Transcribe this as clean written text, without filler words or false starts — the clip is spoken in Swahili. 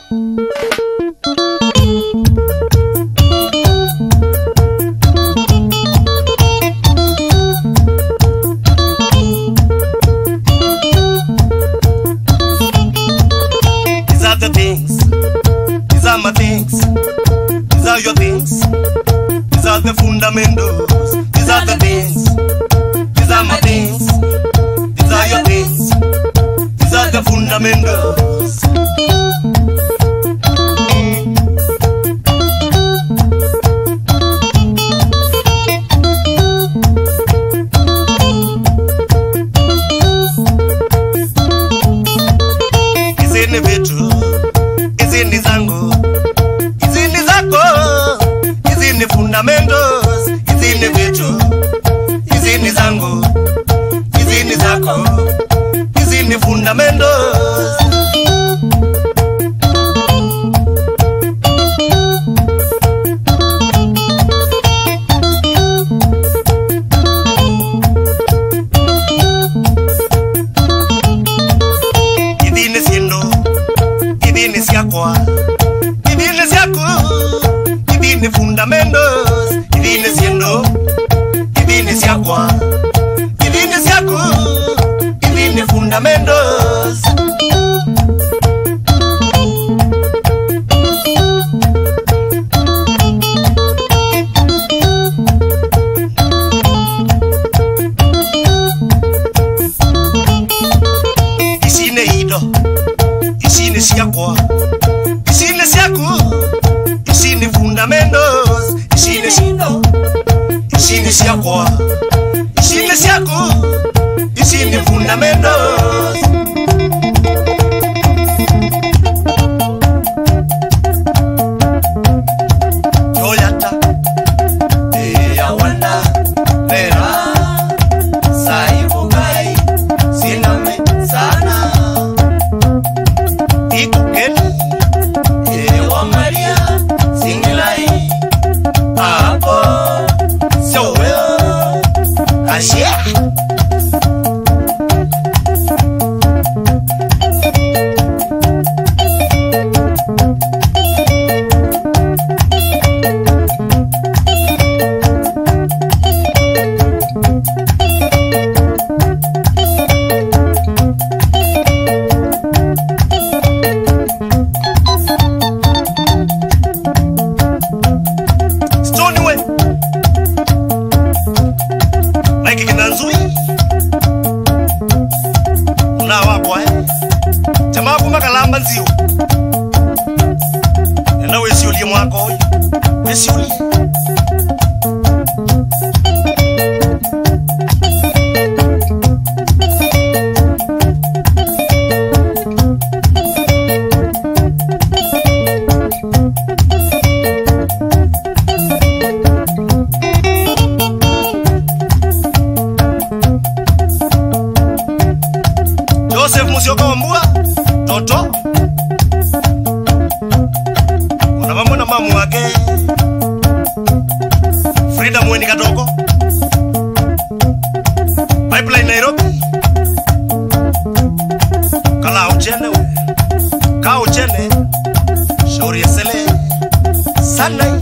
my things. These are your things. These are the fundamentals. These are the things. These are my things. These are your things. These are the fundamentals. Izini vitu, izini zangu, izini zako, izini fundamentals, izini vitu, izini zangu, izini zako, izini fundamentals. Izini siendo, izini siakwa, izini siaku, izini fundamentals, izini siendo, izini siakwa, izini siaku, izini fundamentals. Isine ido, isine siakwa, isine siaku, isine fundamentals, isine sido, isine siakwa, isine siaku, isine fundamentals. Toyata, awanda, vera, saibugai, siname sana. Ikukeni, wa Maria, singilai, apo, sowe, ashia. Stoniwe, Mike Kinanzui, unawakwa jamaa kumakalamba nzio, na wesiulie mwako, wesiulie. Joseph Musyoka Wambua, Toto unavamona mamu wake Frida Mweni Katoko, Pipeline Nairobi, Kala uchene we, Ka uchene, Shauri ya Sele, Sanai.